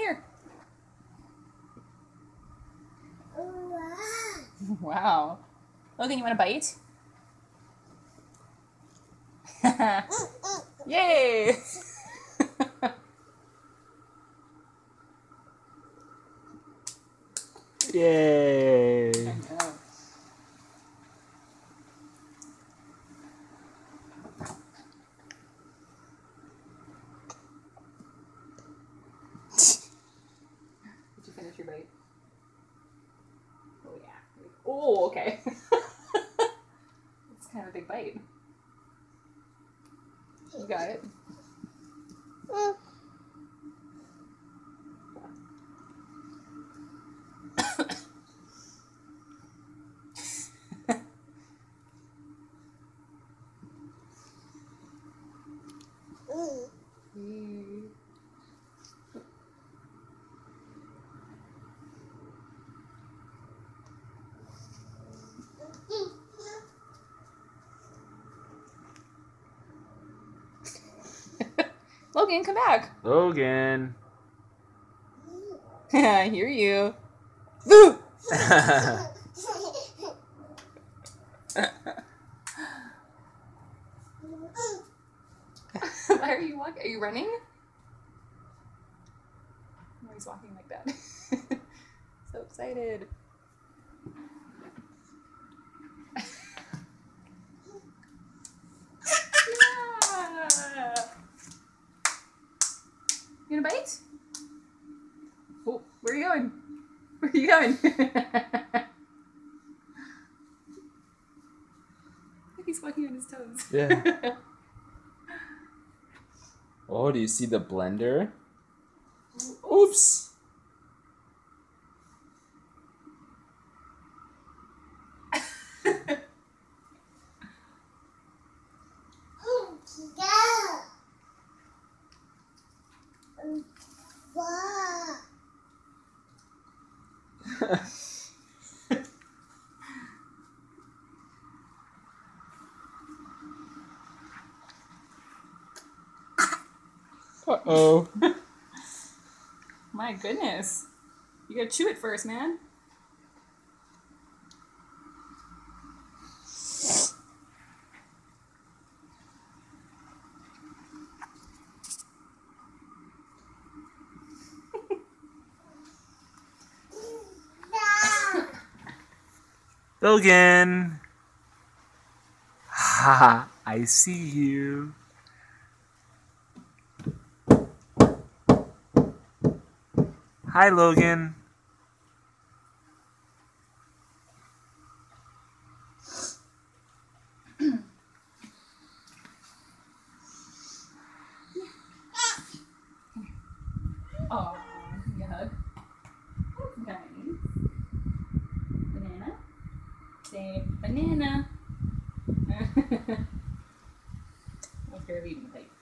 here. Wow. Logan, you want a bite? Yay! Yay! I know. Did you finish your bite? Oh yeah. Oh, okay. It's kind of a big bite. You got it. Logan, come back. Logan. I hear you. Boo! Why are you walking? Are you running? Why he's walking like that? So excited. Yeah! You gonna bite? Oh, where are you going? Where are you going? He's walking on his toes. Yeah. Oh, do you see the blender? Oops. Uh-oh. My goodness. You gotta chew it first, man. Logan. Ha, I see you. Hi, Logan. Oh, you hug. Nice. Banana. Say banana. Okay, leaving the plate.